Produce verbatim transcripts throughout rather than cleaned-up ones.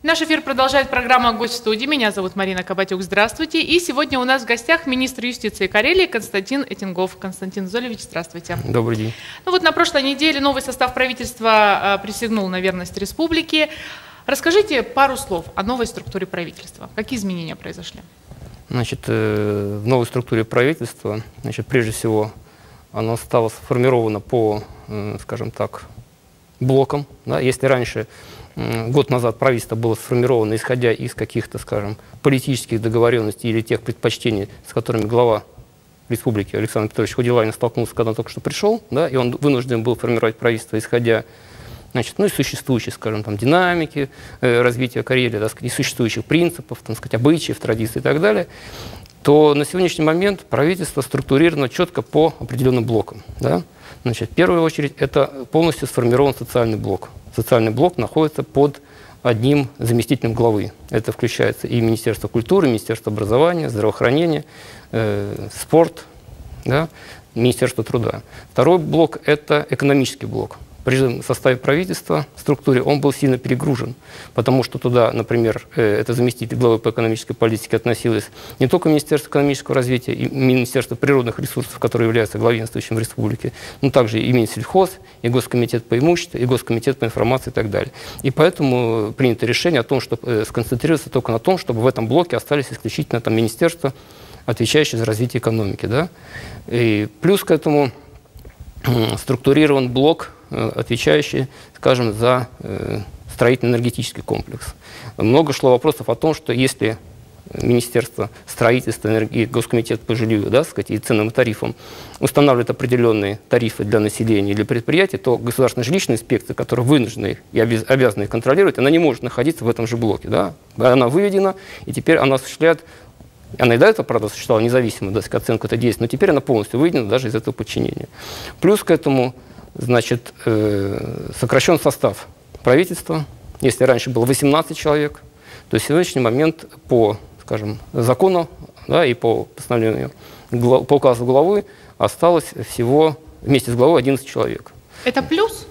Наш эфир продолжает программа «Гость в студии». Меня зовут Марина Кабатюк. Здравствуйте. И сегодня у нас в гостях министр юстиции Карелии Константин Этингов. Константин Золевич, здравствуйте. Добрый день. Ну вот на прошлой неделе новый состав правительства присягнул на верность республике. Расскажите пару слов о новой структуре правительства. Какие изменения произошли? Значит, в новой структуре правительства, значит, прежде всего, оно стало сформировано по, скажем так, блокам. Да? Если раньше, год назад, правительство было сформировано, исходя из каких-то, скажем, политических договоренностей или тех предпочтений, с которыми глава республики Александр Петрович Худи-Лайнен столкнулся, когда он только что пришел, да? И он вынужден был формировать правительство, исходя, значит, ну, из существующей, скажем, там, динамики э, развития Карелии, так сказать, из существующих принципов, там, сказать, обычаев, традиций и так далее, то на сегодняшний момент правительство структурировано четко по определенным блокам. Да? Значит, в первую очередь, это полностью сформирован социальный блок. Социальный блок находится под одним заместителем главы. Это включается и Министерство культуры, Министерство образования, здравоохранения, э, спорт, да? Министерство труда. Второй блок – это экономический блок. При составе правительства, структуре, он был сильно перегружен, потому что туда, например, это заместитель главы по экономической политике относилось не только Министерство экономического развития и Министерство природных ресурсов, которое является главенствующим в республике, но также и Минсельхоз, и Госкомитет по имуществу, и Госкомитет по информации и так далее. И поэтому принято решение о том, чтобы сконцентрироваться только на том, чтобы в этом блоке остались исключительно там министерства, отвечающие за развитие экономики. Да? И плюс к этому структурирован блок, отвечающий, скажем, за э, строительно-энергетический комплекс. Много шло вопросов о том, что если Министерство строительства и Госкомитет по жилью, да, сказать, и ценным тарифам устанавливает определенные тарифы для населения или предприятий, то государственная жилищная инспекция, которая вынуждена и обязана их контролировать, она не может находиться в этом же блоке. Да? Она выведена, и теперь она осуществляет. Она и до этого, правда, осуществляла независимую, так сказать, оценку этой деятельности, но теперь она полностью выведена даже из этого подчинения. Плюс к этому, значит, э, сокращен состав правительства. Если раньше было восемнадцать человек, то в сегодняшний момент по, скажем, закону, да, и по постановлению, по указу главы осталось всего вместе с главой одиннадцать человек. Это плюс?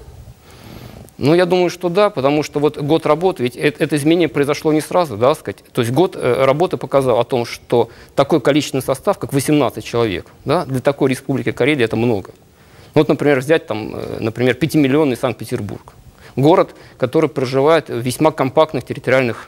Ну, я думаю, что да, потому что вот год работы, ведь это, это изменение произошло не сразу, да, сказать. То есть год э, работы показал о том, что такой количественный состав, как восемнадцать человек, да, для такой республики Карелия это много. Ну, вот, например, взять там, э, например, пятимиллионный Санкт-Петербург. Город, который проживает в весьма компактных территориальных,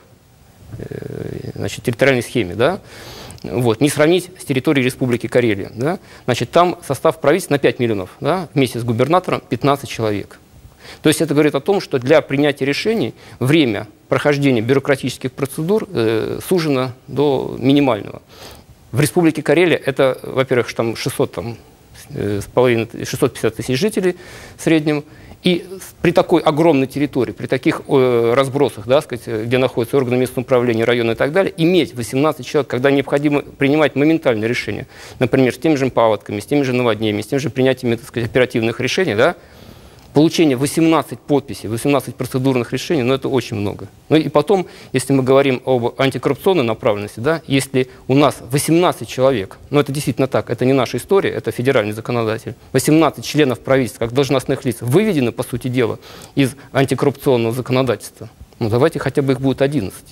э, значит, территориальной схеме, да. Вот, не сравнить с территорией Республики Карелия, да. Значит, там состав правительства на пять миллионов, да, вместе с губернатором пятнадцать человек. То есть это говорит о том, что для принятия решений время прохождения бюрократических процедур э, сужено до минимального. В Республике Карелия это, во-первых, там шестьсот, там, э, с половиной, шестьсот пятьдесят тысяч жителей в среднем. И при такой огромной территории, при таких э, разбросах, да, сказать, где находятся органы местного управления, районы и так далее, иметь восемнадцать человек, когда необходимо принимать моментальные решения, например, с теми же паводками, с теми же наводнениями, с тем же принятием, так сказать, оперативных решений, да, получение восемнадцати подписей, восемнадцати процедурных решений, ну, это очень много. Ну и потом, если мы говорим об антикоррупционной направленности, да, если у нас восемнадцать человек, ну это действительно так, это не наша история, это федеральный законодатель, восемнадцать членов правительства, как должностных лиц, выведены, по сути дела, из антикоррупционного законодательства, ну давайте хотя бы их будет одиннадцать.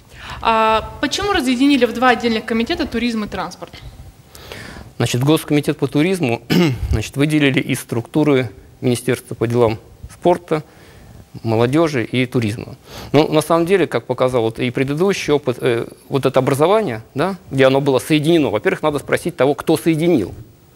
А почему разъединили в два отдельных комитета туризм и транспорт? Значит, Госкомитет по туризму, значит, выделили из структуры Министерства по делам спорта, молодежи и туризма. Но на самом деле, как показал вот и предыдущий опыт, э, вот это образование, да, где оно было соединено, во-первых, надо спросить того, кто соединил.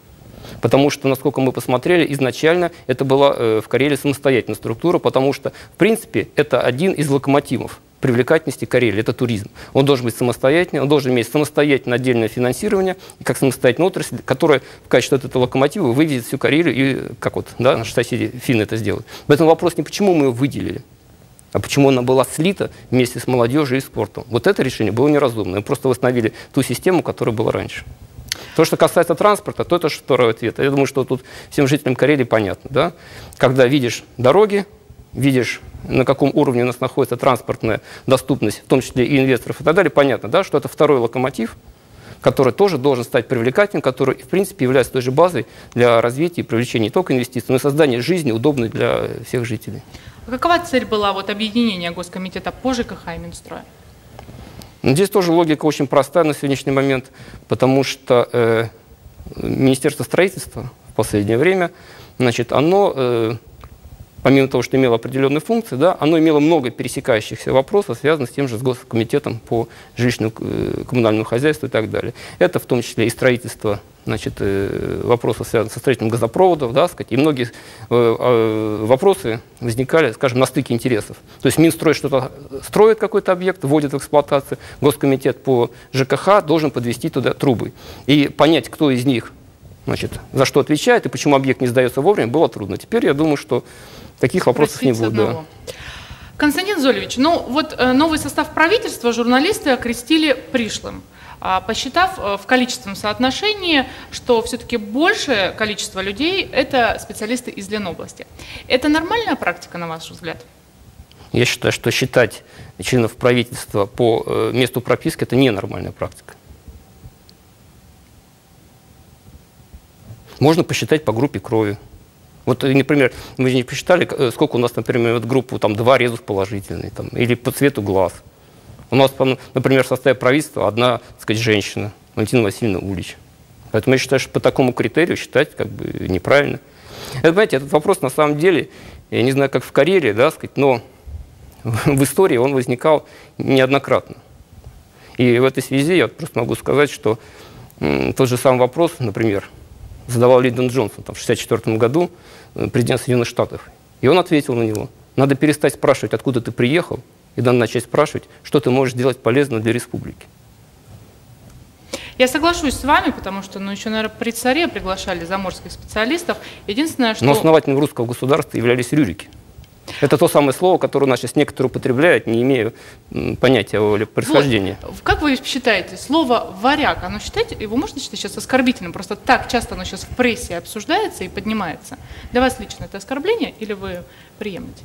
Потому что, насколько мы посмотрели, изначально это была э, в Карелии самостоятельная структура, потому что, в принципе, это один из локомотивов привлекательности Карелии, это туризм. Он должен быть самостоятельный, он должен иметь самостоятельное отдельное финансирование, и как самостоятельная отрасль, которая в качестве этого локомотива выведет всю Карелию, и как вот, да, наши соседи финны это сделают. Поэтому вопрос не почему мы ее выделили, а почему она была слита вместе с молодежью и спортом. Вот это решение было неразумно. Мы просто восстановили ту систему, которая была раньше. То, что касается транспорта, то это второй ответ. Я думаю, что тут всем жителям Карелии понятно. Да? Когда видишь дороги, видишь, на каком уровне у нас находится транспортная доступность, в том числе и инвесторов и так далее, понятно, да, что это второй локомотив, который тоже должен стать привлекательным, который, в принципе, является той же базой для развития и привлечения не только инвестиций, но и создания жизни, удобной для всех жителей. А какова цель была вот объединения Госкомитета по ЖКХ и Минстроя? Здесь тоже логика очень простая на сегодняшний момент, потому что э, Министерство строительства в последнее время, значит, оно, э, помимо того, что имело определенные функции, да, оно имело много пересекающихся вопросов, связанных с тем же с Госкомитетом по жилищному э, коммунальному хозяйству и так далее. Это в том числе и строительство, значит, э, вопросов, связанных со строительством газопроводов, да, сказать, и многие э, э, вопросы возникали, скажем, на стыке интересов. То есть Минстрой что-то строит, какой-то объект, вводит в эксплуатацию, Госкомитет по ЖКХ должен подвести туда трубы. И понять, кто из них, значит, за что отвечает и почему объект не сдается вовремя, было трудно. Теперь я думаю, что таких вопросов не будет. Да. Константин Зольевич, ну вот э, новый состав правительства журналисты окрестили пришлым, а, посчитав э, в количественном соотношении, что все-таки большее количество людей – это специалисты из Ленобласти. Это нормальная практика, на ваш взгляд? Я считаю, что считать членов правительства по э, месту прописки – это ненормальная практика. Можно посчитать по группе крови. Вот, например, мы не посчитали, сколько у нас, например, вот группу там два резус положительные, там, или по цвету глаз. У нас, например, в составе правительства одна, так сказать, женщина, Валентина Васильевна Улич. Поэтому я считаю, что по такому критерию считать как бы неправильно. Это, понимаете, этот вопрос на самом деле, я не знаю, как в Карелии, да, сказать, но в истории он возникал неоднократно. И в этой связи я просто могу сказать, что м, тот же самый вопрос, например, задавал Линдон Джонсон там, в шестьдесят четвёртом году, президент Соединенных Штатов. И он ответил на него. Надо перестать спрашивать, откуда ты приехал, и надо начать спрашивать, что ты можешь сделать полезно для республики. Я соглашусь с вами, потому что, ну, еще, наверное, при царе приглашали заморских специалистов. Единственное, что... Но основателем русского государства являлись рюрики. Это то самое слово, которое у нас сейчас некоторые употребляют, не имея понятия о происхождении. Вот. Как вы считаете, слово «варяг», оно считаете, его можно считать сейчас оскорбительным? Просто так часто оно сейчас в прессе обсуждается и поднимается. Для вас лично это оскорбление или вы приемлете?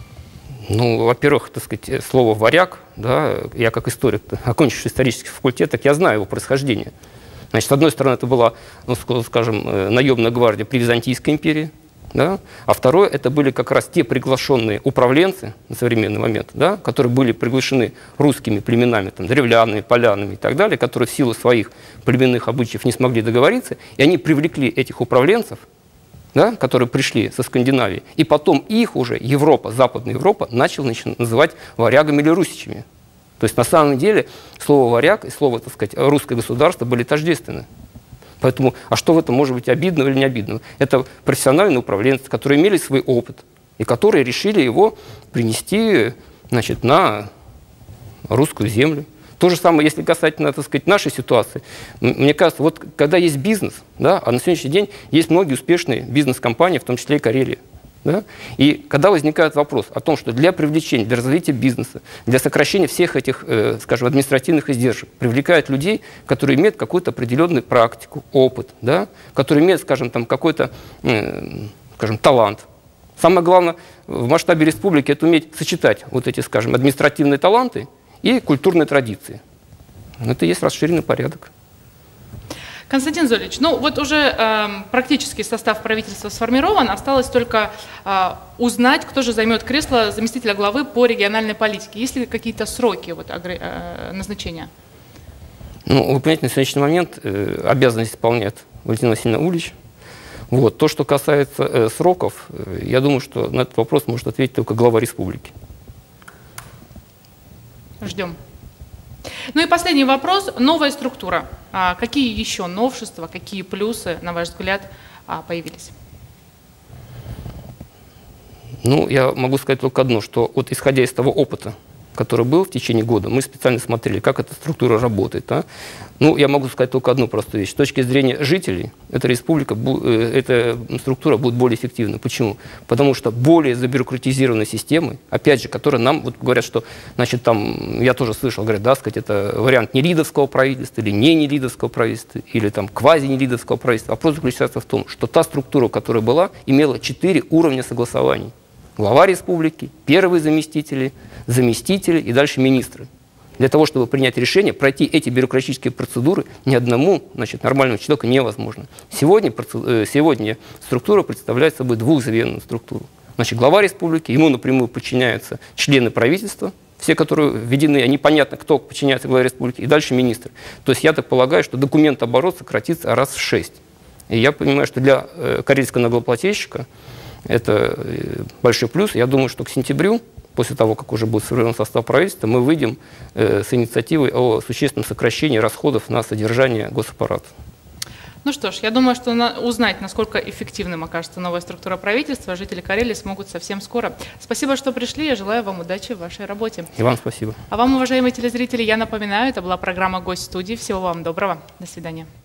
Ну, во-первых, так сказать, слово «варяг», да, я как историк, окончивший исторический факультет, так я знаю его происхождение. Значит, с одной стороны, это была, ну, скажем, наемная гвардия при Византийской империи. Да? А второе, это были как раз те приглашенные управленцы на современный момент, да, которые были приглашены русскими племенами, там, древлянами, полянами и так далее, которые в силу своих племенных обычаев не смогли договориться, и они привлекли этих управленцев, да, которые пришли со Скандинавии, и потом их уже Европа, Западная Европа, начала называть варягами или русичами. То есть на самом деле слово «варяг» и слово, так сказать, «русское государство» были тождественны. Поэтому, а что в этом может быть обидного или не обидного? Это профессиональные управленцы, которые имели свой опыт и которые решили его принести, значит, на русскую землю. То же самое, если касательно, так сказать, нашей ситуации. Мне кажется, вот когда есть бизнес, да, а на сегодняшний день есть многие успешные бизнес-компании, в том числе и Карелия. Да? И когда возникает вопрос о том, что для привлечения, для развития бизнеса, для сокращения всех этих, э, скажем, административных издержек, привлекают людей, которые имеют какую-то определенную практику, опыт, да? Которые имеют, скажем, там какой-то, э, скажем, талант. Самое главное в масштабе республики – это уметь сочетать вот эти, скажем, административные таланты и культурные традиции. Это и есть расширенный порядок. Константин Зольевич, ну вот уже э, практически состав правительства сформирован, осталось только э, узнать, кто же займет кресло заместителя главы по региональной политике. Есть ли какие-то сроки вот, э, назначения? Ну, вы понимаете, на сегодняшний момент э, обязанность исполняет Валентина Васильевна Улич. Вот. То, что касается э, сроков, э, я думаю, что на этот вопрос может ответить только глава республики. Ждем. Ну и последний вопрос. Новая структура. А какие еще новшества, какие плюсы, на ваш взгляд, появились? Ну, я могу сказать только одно, что вот исходя из того опыта, который был в течение года, мы специально смотрели, как эта структура работает. А? Ну, я могу сказать только одну простую вещь. С точки зрения жителей, эта республика, эта структура будет более эффективна. Почему? Потому что более забюрократизированной системой, опять же, которая нам вот говорят, что, значит, там, я тоже слышал, говорят, да, сказать, это вариант нелидовского правительства или не нелидовского правительства, или там квази-нелидовского правительства. Вопрос заключается в том, что та структура, которая была, имела четыре уровня согласований. Глава республики, первые заместители, заместители и дальше министры. Для того, чтобы принять решение, пройти эти бюрократические процедуры ни одному, значит, нормальному человеку невозможно. Сегодня, сегодня структура представляет собой двухзвенную структуру. Значит, глава республики, ему напрямую подчиняются члены правительства, все, которые введены, они понятно, кто подчиняется главе республики, и дальше министры. То есть я так полагаю, что документооборот сократится раз в шесть. И я понимаю, что для э, карельского налогоплательщика это э, большой плюс. Я думаю, что к сентябрю, после того, как уже будет сформирован состав правительства, мы выйдем э, с инициативой о существенном сокращении расходов на содержание госаппарата. Ну что ж, я думаю, что на, узнать, насколько эффективным окажется новая структура правительства, жители Карелии смогут совсем скоро. Спасибо, что пришли. Я желаю вам удачи в вашей работе. И вам спасибо. А вам, уважаемые телезрители, я напоминаю, это была программа «Гость студии». Всего вам доброго. До свидания.